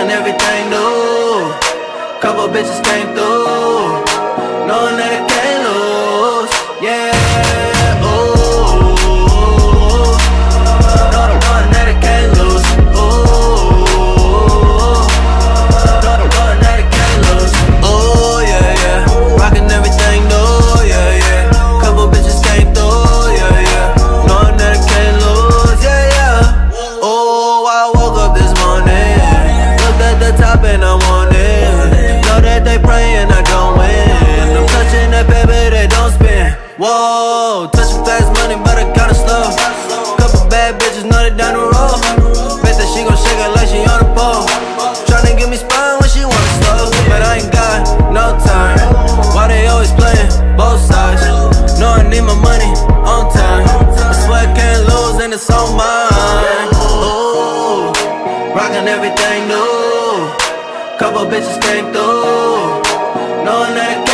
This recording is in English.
rockin' everything new. Couple bitches came through, knowing that it can't lose. Yeah, ooh, knowing that it can't lose. Ooh, knowing that it can't lose. Ooh, yeah, yeah, rockin' everything new. Yeah, yeah, couple bitches came through. Yeah, yeah, knowing that it can't lose. Yeah, yeah. Ooh, I woke up this morning, looked at the top and I want it. That they prayin' I gon' win. I'm touching that baby, they don't spin. Whoa, touching fast money, but I kinda slow. Couple bad bitches know they down the road. Bet that she gon' shake it like she on the pole. Tryna give me spine when she wanna slow, but I ain't got no time. Why they always playin' both sides? Know I need my money on time. I swear I can't lose and it's on mine. Ooh, rockin' everything new. Couple bitches came through, knowing that it